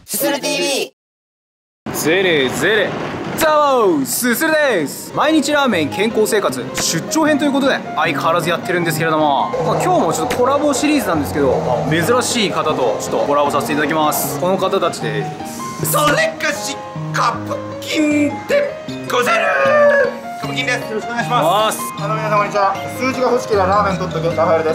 すする TV。 ゼレゼレどうもすするです。毎日ラーメン健康生活出張編ということで相変わらずやってるんですけれども、今日もちょっとコラボシリーズなんですけど、珍しい方とちょっとコラボさせていただきます。この方たちです。 それかしカプキンでござる。カプキンです。よろしくお願いします。皆様こんにちは。数字が欲しければラーメン取っとけラファエルです。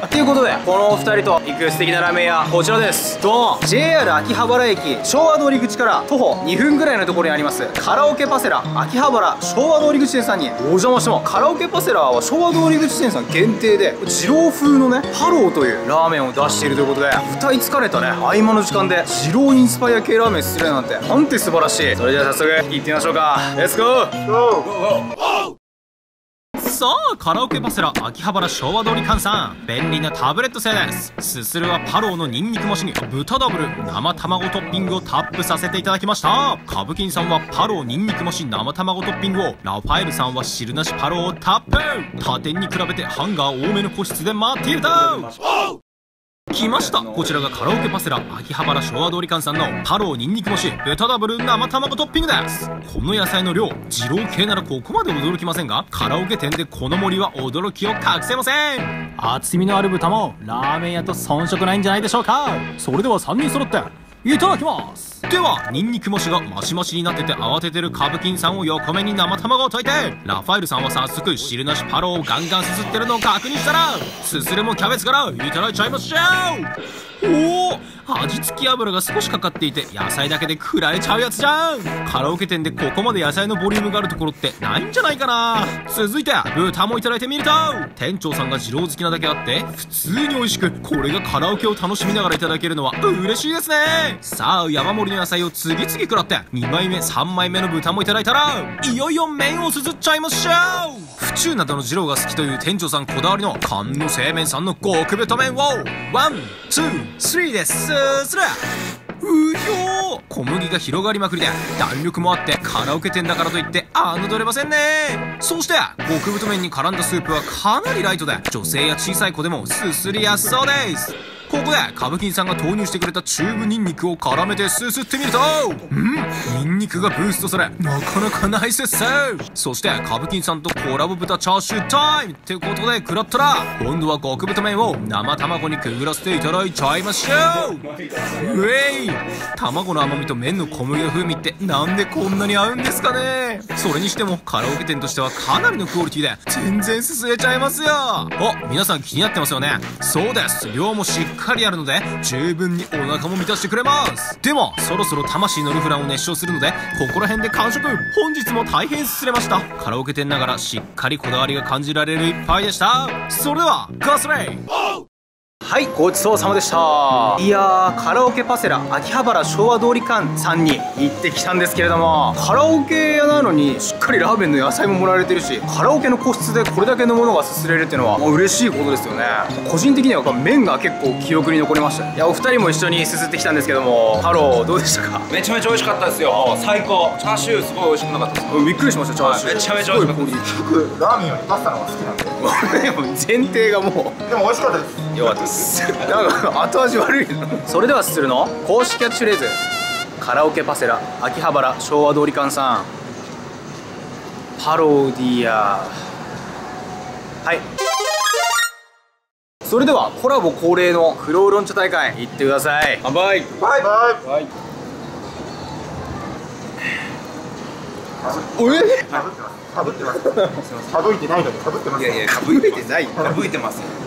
ということでこのお二人と行く素敵なラーメン屋こちらです。ドン JR 秋葉原駅昭和通り口から徒歩2分ぐらいのところにありますカラオケパセラ秋葉原昭和通り口店さんにお邪魔してます。カラオケパセラは昭和通り口店さん限定で二郎風のねハローというラーメンを出しているということで、歌い疲れたね合間の時間で二郎インスパイア系ラーメンするなんてなんて素晴らしい。それでは早速行ってみましょうか。レッツゴー。さあカラオケパセラ秋葉原昭和通り館さん、便利なタブレット製です。すするはパローのニンニク増しに豚ダブル生卵トッピングをタップさせていただきました。カブキンさんはパローニンニク増し生卵トッピングを、ラファエルさんは汁なしパローをタップ。他店に比べてハンガー多めの個室で待っていると来ました。こちらがカラオケパセラ秋葉原昭和通り館さんのパローニンニク増し豚ダブル生卵トッピングです。この野菜の量二郎系ならここまで驚きませんが、カラオケ店でこの盛りは驚きを隠せません。厚みのある豚もラーメン屋と遜色ないんじゃないでしょうか。それでは3人揃っていただきます。ではニンニク増しがマシマシになってて慌ててるカブキンさんを横目に生卵を溶いて、ラファエルさんは早速汁なしパローをガンガンすすってるのを確認したら、すするもキャベツからいただいちゃいましょう。おお、味付き油が少しかかっていて野菜だけで食らえちゃうやつじゃん。カラオケ店でここまで野菜のボリュームがあるところってないんじゃないかな。続いて豚もいただいてみると、店長さんが二郎好きなだけあって普通に美味しく、これがカラオケを楽しみながらいただけるのは嬉しいですね。さあ山盛りの野菜を次々食らって2枚目3枚目の豚もいただいたら、いよいよ麺をすすっちゃいましょう。府中などの二郎が好きという店長さんこだわりの缶の製麺さんの極太麺をワンツースリーですする。うひょー、小麦が広がりまくりで弾力もあってカラオケ店だからといって侮れませんね。そして極太麺に絡んだスープはかなりライトで女性や小さい子でもすすりやすそうです。ここでカブキンさんが投入してくれたチューブニンニクを絡めてすすってみると、ニンニクがブーストされなかなかナイスっす。そしてカブキンさんとコラボ豚チャーシュータイムってことで食らったら、今度は極太麺を生卵にくぐらせていただいちゃいましょう。うえい、卵の甘みと麺の小麦の風味ってなんでこんなに合うんですかね。それにしてもカラオケ店としてはかなりのクオリティで全然すすれちゃいますよ。皆さん気になってますよね。そうです、量もしっかりあるので十分にお腹も満たしてくれます。でもそろそろ魂のルフランを熱唱するのでここら辺で完食。本日も大変すすれました。カラオケ店ながらしっかりこだわりが感じられる一杯でした。それではガスレイ。はい、ごちそうさまでした。いやー、カラオケパセラ秋葉原昭和通り館さんに行ってきたんですけれども、カラオケ屋なのにしっかりラーメンの野菜ももらえてるし、カラオケの個室でこれだけのものがすすれるっていうのはもう嬉しいことですよね。個人的には麺が結構記憶に残りました。いや、お二人も一緒にすすってきたんですけども、ハローどうでしたか。 めちゃめちゃ美味しかったですよ。最高。チャーシューすごい美味しくなかったですか。 びっくりしました。チャーシューめちゃめちゃ美味しかったです。 僕ラーメンよりパスタの方が好きなんで。 でも前提がもうでも美味しかったです。 よかったですなんか後味悪いなそれではするの公式キャッチフレーズ、カラオケパセラ秋葉原昭和通り館さんパロディア。はい、それではコラボ恒例の黒ウーロン茶大会行ってください。乾杯。 バイバイ。はい。 おえかぶってます。かぶってます。かぶいてないのにかぶってます。 いやいや、かぶいてない。かぶいてますよ。